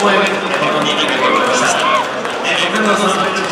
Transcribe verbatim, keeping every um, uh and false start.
応援、心に決めておりました。えー、ごめんなさい。